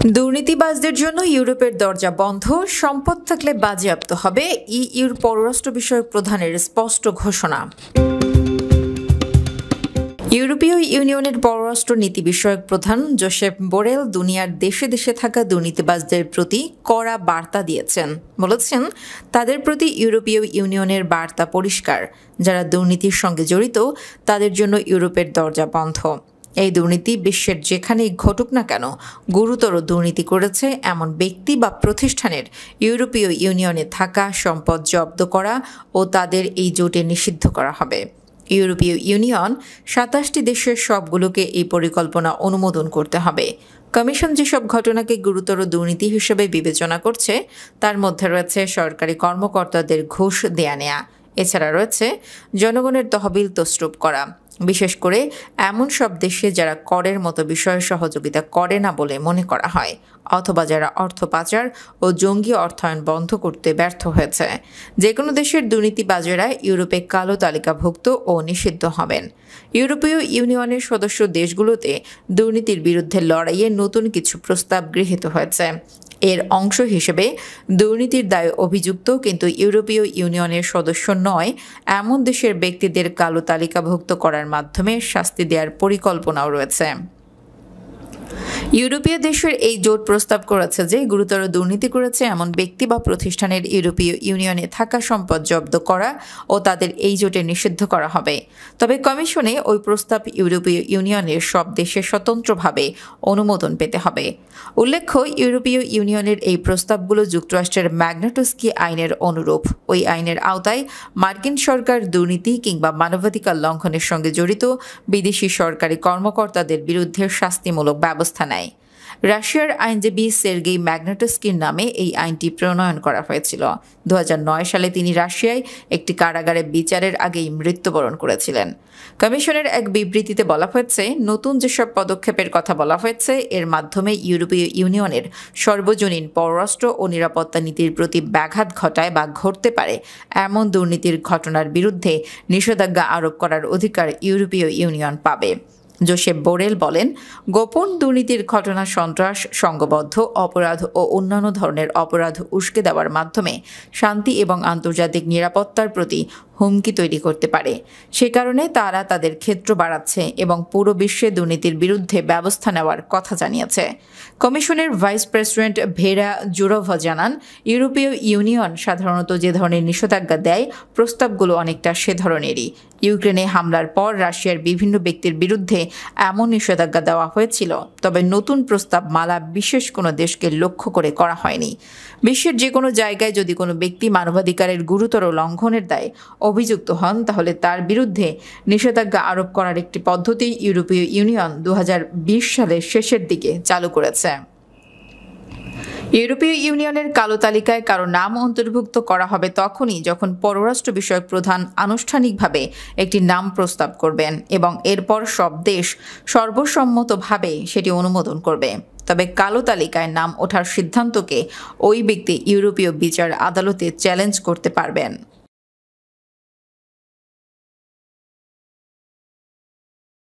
দুর্নীতিবাজদের জন্য ইউরোপের দরজা বন্ধ, সম্পদ থাকলে বাজেয়াপ্ত হবে, ইইউর পররাষ্ট্র বিষয়ক প্রধানের স্পষ্ট ঘোষণা। ইউরোপীয় ইউনিয়নের পররাষ্ট্র নীতি বিষয়ক প্রধান জোসেফ বোরেল দুনিয়ার দেশে দেশে থাকা দুর্নীতিবাজদের প্রতি কড়া বার্তা দিয়েছেন। বলেছেন, তাদের প্রতি ইউরোপীয় ইউনিয়নের বার্তা পরিষ্কার, যারা দুর্নীতির সঙ্গে জড়িত তাদের জন্য ইউরোপের দরজা বন্ধ। এই দুর্নীতি বিশ্বের যেখানেই ঘটুক না কেন, গুরুতর দুর্নীতি করেছে এমন ব্যক্তি বা প্রতিষ্ঠানের ইউরোপীয় ইউনিয়নে থাকা সম্পদ জব্দ করা ও তাদের এই জোটে নিষিদ্ধ করা হবে। ইউরোপীয় ইউনিয়ন ২৭টি দেশের সবগুলোকে এই পরিকল্পনা অনুমোদন করতে হবে। কমিশন যেসব ঘটনাকে গুরুতর দুর্নীতি হিসেবে বিবেচনা করছে তার মধ্যে রয়েছে সরকারি কর্মকর্তাদের ঘুষ দেয়া নেয়া, এছাড়া রয়েছে জনগণের তহবিল তছরূপ করা, বিশেষ করে এমন সব দেশে যারা করের মতো বিষয়ে সহযোগিতা করে না বলে মনে করা হয়, অথবা যারা অর্থ পাচার ও জঙ্গি অর্থায়ন বন্ধ করতে ব্যর্থ হয়েছে। যে কোনো দেশের দুর্নীতিবাজেরা ইউরোপে কালো তালিকাভুক্ত ও নিষিদ্ধ হবেন। ইউরোপীয় ইউনিয়নের সদস্য দেশগুলোতে দুর্নীতির বিরুদ্ধে লড়াইয়ে নতুন কিছু প্রস্তাব গৃহীত হয়েছে। এর অংশ হিসেবে দুর্নীতির দায়ে অভিযুক্ত কিন্তু ইউরোপীয় ইউনিয়নের সদস্য নয় এমন দেশের ব্যক্তিদের কালো তালিকাভুক্ত করার মাধ্যমে শাস্তি দেওয়ার পরিকল্পনাও রয়েছে। ইউরোপীয় দেশের এই জোট প্রস্তাব করেছে যে গুরুতর দুর্নীতি করেছে এমন ব্যক্তি বা প্রতিষ্ঠানের ইউরোপীয় ইউনিয়নে থাকা সম্পদ জব্দ করা ও তাদের এই জোটে নিষিদ্ধ করা হবে। তবে কমিশনে ওই প্রস্তাব ইউরোপীয় ইউনিয়নের সব দেশে স্বতন্ত্রভাবে অনুমোদন পেতে হবে। উল্লেখ্য, ইউরোপীয় ইউনিয়নের এই প্রস্তাবগুলো যুক্তরাষ্ট্রের ম্যাগনাটস্কি আইনের অনুরূপ। ওই আইনের আওতায় মার্কিন সরকার দুর্নীতি কিংবা মানবাধিকার লঙ্ঘনের সঙ্গে জড়িত বিদেশি সরকারি কর্মকর্তাদের বিরুদ্ধে শাস্তিমূলক ব্যবস্থা নেয়। রাশিয়ার আইনজীবী সের্গেই ম্যাগনাটস্কির নামে এই আইনটি প্রণয়ন করা হয়েছিল। ২০০৯ সালে তিনি রাশিয়ায় একটি কারাগারে বিচারের আগেই মৃত্যুবরণ করেছিলেন। কমিশনের এক বিবৃতিতে বলা হয়েছে, নতুন যেসব পদক্ষেপের কথা বলা হয়েছে এর মাধ্যমে ইউরোপীয় ইউনিয়নের সর্বজনীন পররাষ্ট্র ও নিরাপত্তা নীতির প্রতি ব্যাঘাত ঘটায় বা ঘটতে পারে এমন দুর্নীতির ঘটনার বিরুদ্ধে নিষেধাজ্ঞা আরোপ করার অধিকার ইউরোপীয় ইউনিয়ন পাবে। জোসেফ বোরেল বলেন, গোপন দুর্নীতির ঘটনা সন্ত্রাস, সংঘবদ্ধ অপরাধ ও অন্যান্য ধরনের অপরাধ উস্কে দেওয়ার মাধ্যমে শান্তি এবং আন্তর্জাতিক নিরাপত্তার প্রতি হুমকি তৈরি করতে পারে। সে কারণে তারা তাদের ক্ষেত্র বাড়াচ্ছে এবং পুরো বিশ্বে দুর্নীতির বিরুদ্ধে ব্যবস্থা নেওয়ার কথা জানিয়েছে। কমিশনের ভাইস প্রেসিডেন্ট ভেরা জুরোভা জানান, ইউরোপীয় ইউনিয়ন সাধারণত যে ধরনের নিষেধাজ্ঞা দেয় প্রস্তাবগুলো অনেকটা সে ধরনেরই। ইউক্রেনে হামলার পর রাশিয়ার বিভিন্ন ব্যক্তির বিরুদ্ধে এমন নিষেধাজ্ঞা দেওয়া হয়েছিল, তবে নতুন প্রস্তাব মালা বিশেষ কোনো দেশকে লক্ষ্য করে করা হয়নি। বিশ্বের যে কোনো জায়গায় যদি কোনো ব্যক্তি মানবাধিকারের গুরুতর লঙ্ঘনের দায়ে অভিযুক্ত হন তাহলে তার বিরুদ্ধে নিষেধাজ্ঞা আরোপ করার একটি পদ্ধতি ইউরোপীয় ইউনিয়ন ২০২০ সালের শেষের দিকে চালু করেছে। ইউরোপীয় ইউনিয়নের কালো তালিকায় কারো নাম অন্তর্ভুক্ত করা হবে তখনই যখন পররাষ্ট্র বিষয়ক প্রধান আনুষ্ঠানিকভাবে একটি নাম প্রস্তাব করবেন এবং এরপর সব দেশ সর্বসম্মতভাবে সেটি অনুমোদন করবে। তবে কালো তালিকায় নাম ওঠার সিদ্ধান্তকে ওই ব্যক্তি ইউরোপীয় বিচার আদালতে চ্যালেঞ্জ করতে পারবেন।